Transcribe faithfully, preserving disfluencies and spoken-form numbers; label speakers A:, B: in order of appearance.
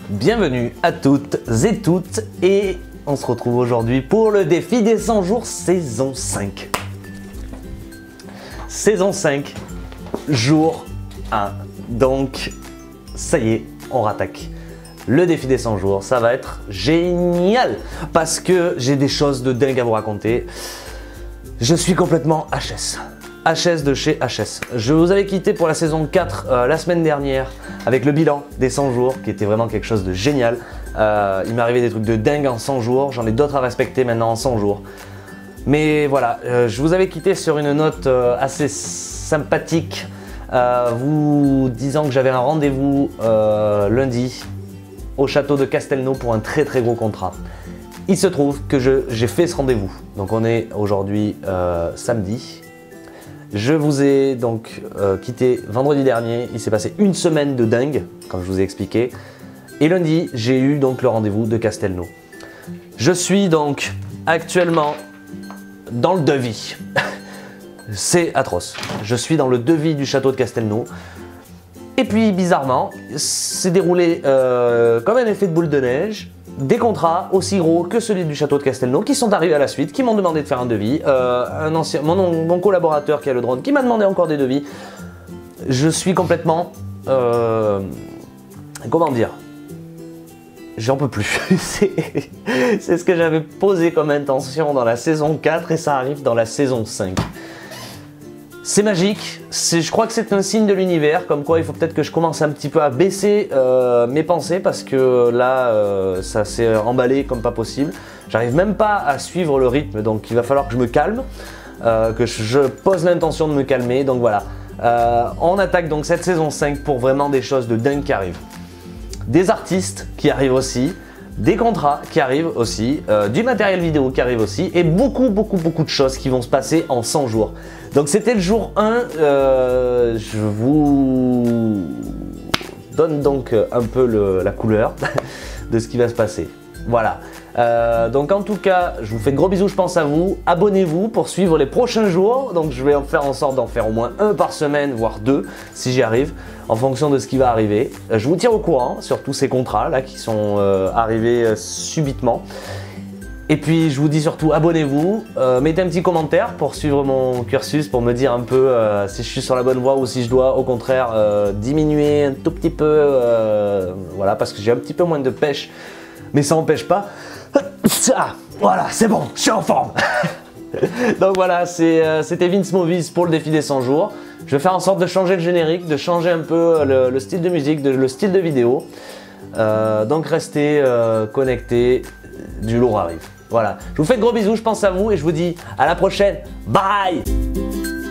A: Bienvenue à toutes et toutes et on se retrouve aujourd'hui pour le défi des cent jours saison cinq. Saison cinq, jour un. Donc ça y est, on rattaque. Le défi des cent jours, ça va être génial parce que j'ai des choses de dingue à vous raconter. Je suis complètement H S. H S de chez H S. Je vous avais quitté pour la saison quatre euh, la semaine dernière avec le bilan des cent jours qui était vraiment quelque chose de génial. Euh, il m'est arrivé des trucs de dingue en cent jours, j'en ai d'autres à respecter maintenant en cent jours. Mais voilà, euh, je vous avais quitté sur une note euh, assez sympathique, euh, vous disant que j'avais un rendez-vous euh, lundi au château de Castelnau pour un très très gros contrat. Il se trouve que j'ai fait ce rendez-vous. Donc on est aujourd'hui euh, samedi. Je vous ai donc euh, quitté vendredi dernier. Il s'est passé une semaine de dingue, comme je vous ai expliqué. Et lundi, j'ai eu donc le rendez-vous de Castelnau. Je suis donc actuellement dans le devis. C'est atroce. Je suis dans le devis du château de Castelnau. Et puis bizarrement, c'est déroulé euh, comme un effet de boule de neige. Des contrats aussi gros que celui du château de Castelnau qui sont arrivés à la suite, qui m'ont demandé de faire un devis. Euh, un ancien, mon, mon collaborateur qui a le drone qui m'a demandé encore des devis. Je suis complètement... Euh, comment dire? J'en peux plus. C'est ce que j'avais posé comme intention dans la saison quatre et ça arrive dans la saison cinq. C'est magique, je crois que c'est un signe de l'univers, comme quoi il faut peut-être que je commence un petit peu à baisser euh, mes pensées parce que là, euh, ça s'est emballé comme pas possible. J'arrive même pas à suivre le rythme, donc il va falloir que je me calme, euh, que je pose l'intention de me calmer, donc voilà. Euh, on attaque donc cette saison cinq pour vraiment des choses de dingue qui arrivent. Des artistes qui arrivent aussi, des contrats qui arrivent aussi, euh, du matériel vidéo qui arrive aussi et beaucoup beaucoup beaucoup de choses qui vont se passer en cent jours. Donc c'était le jour un, euh, je vous donne donc un peu le, la couleur de ce qui va se passer. Voilà, euh, donc en tout cas je vous fais de gros bisous, je pense à vous, abonnez-vous pour suivre les prochains jours, donc je vais en faire en sorte d'en faire au moins un par semaine, voire deux si j'y arrive, en fonction de ce qui va arriver. Je vous tiens au courant sur tous ces contrats là qui sont euh, arrivés euh, subitement. Et puis je vous dis surtout abonnez-vous, euh, mettez un petit commentaire pour suivre mon cursus, pour me dire un peu euh, si je suis sur la bonne voie ou si je dois au contraire euh, diminuer un tout petit peu, euh, voilà, parce que j'ai un petit peu moins de pêche, mais ça n'empêche pas. Ah, voilà, c'est bon, je suis en forme. Donc voilà, c'était Vince Movies pour le défi des cent jours. Je vais faire en sorte de changer le générique, de changer un peu le, le style de musique, de, le style de vidéo. Euh, donc restez euh, connectés, du lourd arrive. Voilà, je vous fais de gros bisous, je pense à vous et je vous dis à la prochaine. Bye!